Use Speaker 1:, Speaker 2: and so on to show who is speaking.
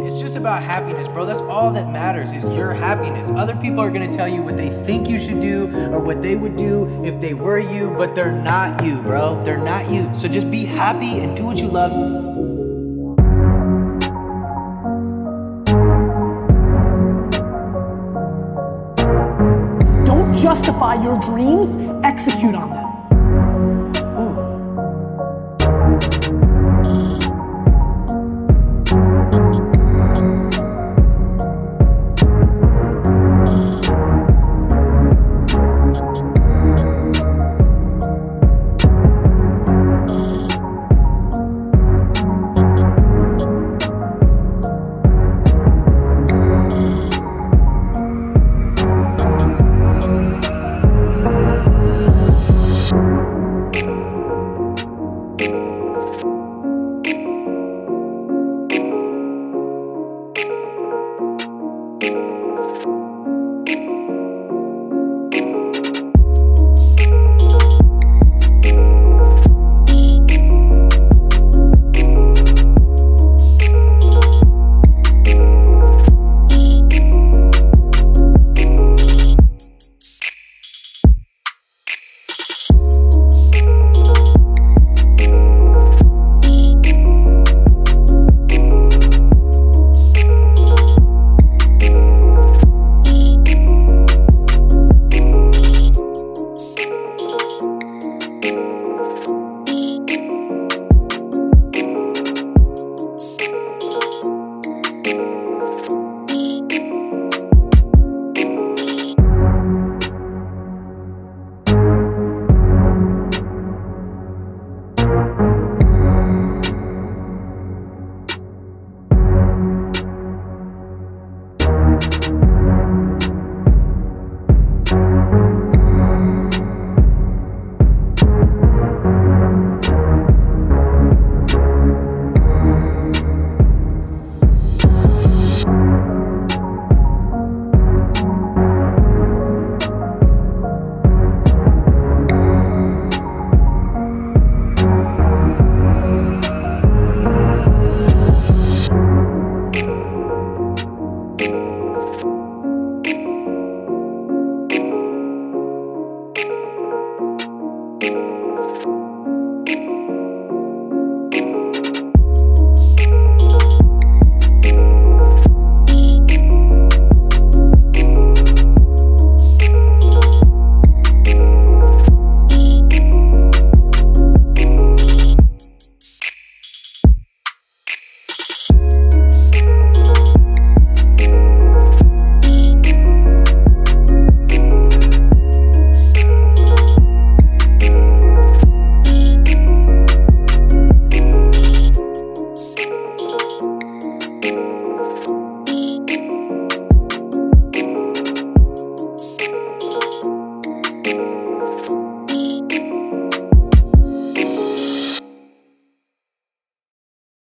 Speaker 1: It's just about happiness, bro. That's all that matters is your happiness. Other people are gonna tell you what they think you should do or what they would do if they were you, but they're not you, bro. They're not you. So just be happy and do what you love.
Speaker 2: Don't justify your dreams, execute on them.